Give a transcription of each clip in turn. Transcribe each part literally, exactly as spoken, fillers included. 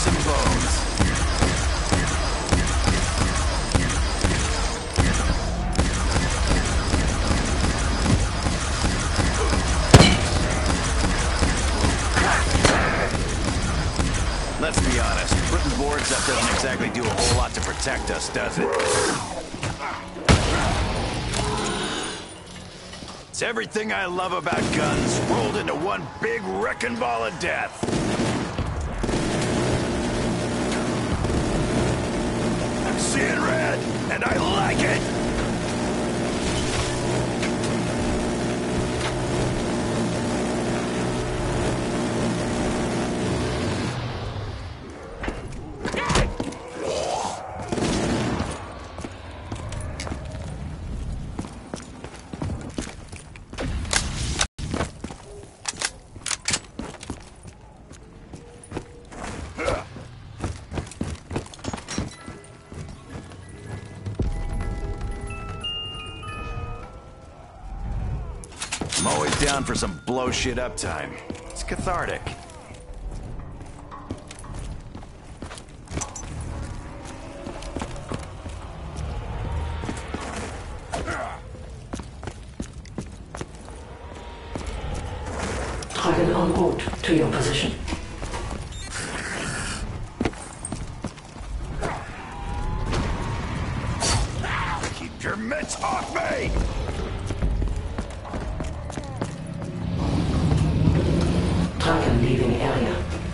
some bones. Let's be honest, putting boards up doesn't exactly do a whole lot to protect us, does it? It's everything I love about guns rolled into one big wrecking ball of death. I'm seeing red, and I like it! I'm always down for some blow shit up time. It's cathartic. Dragon en route to your position. Keep your mitts off me! Dragon leaving area.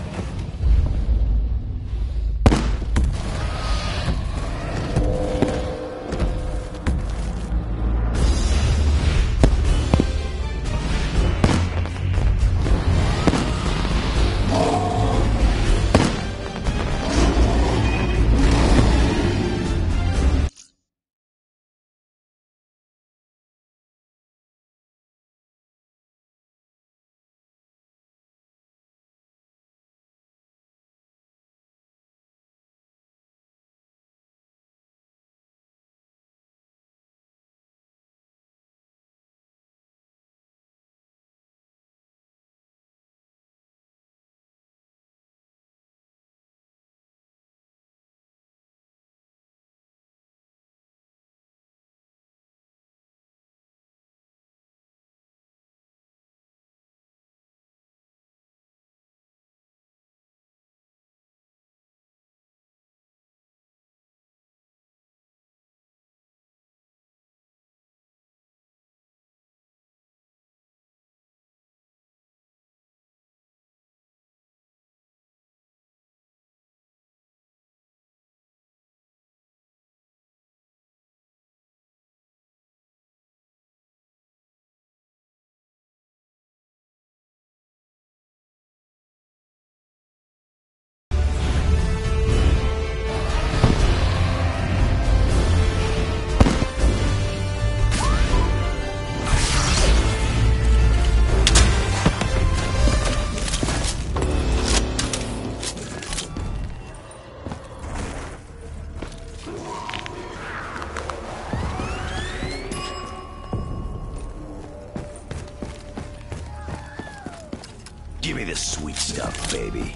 Give me the sweet stuff, baby.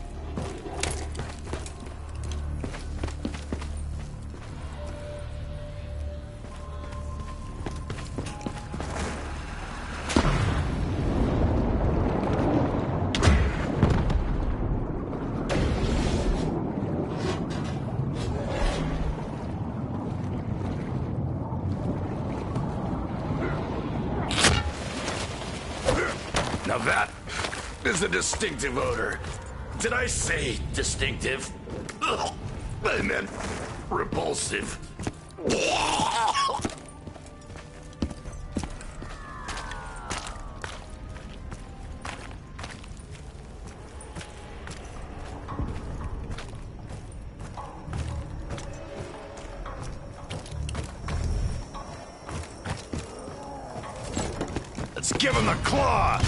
Now that is a distinctive odor. Did I say distinctive? Ugh. I meant repulsive. Let's give him the claw!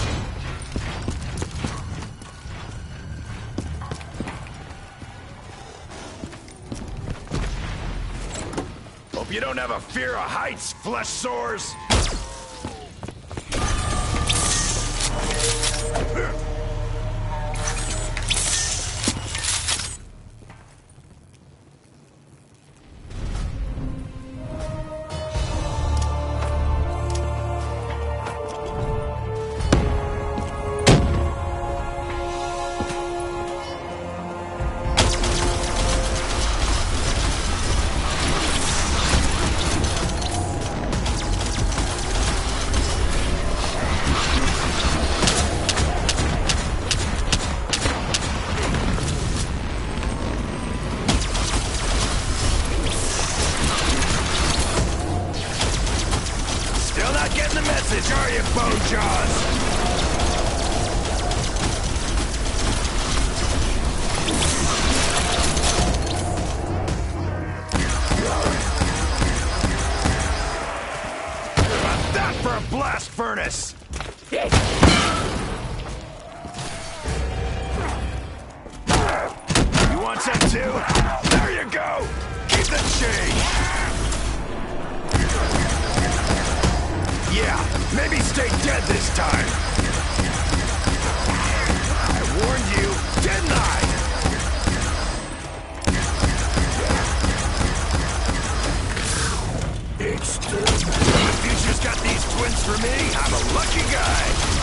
Hope you don't have a fear of heights, flesh sores! want some too? There you go! Keep the change! Yeah, maybe stay dead this time. I warned you, didn't I? If you just got these twins for me, I'm a lucky guy.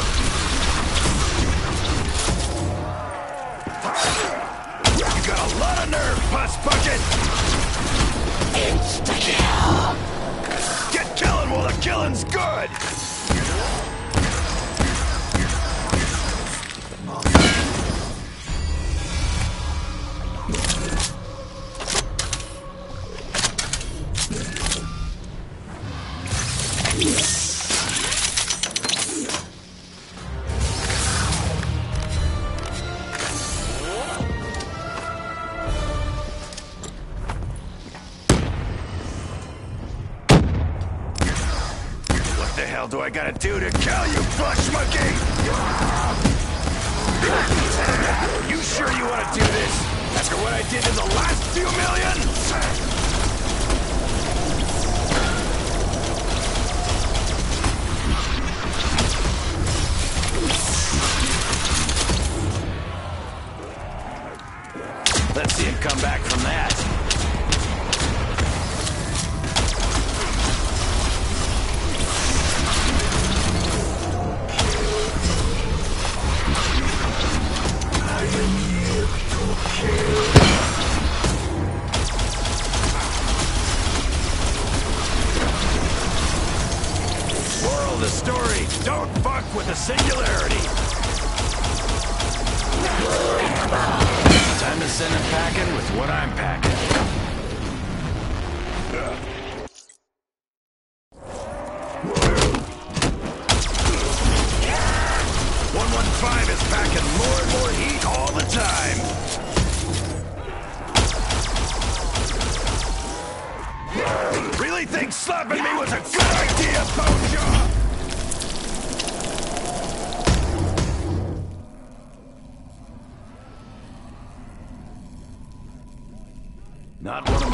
You got a lot of nerve, Puss Bucket! Insta-kill! Get killing while the killing's good! What the hell do I gotta do to kill you, flesh monkey? You sure you want to do this? After what I did in the last few million? Let's see him come back from that. Moral of the story, don't fuck with the singularity. Time to send him packing with what I'm packing. one one five is packing more and more heat all the time. Really think slapping me was a good idea, Bojaw? Not one of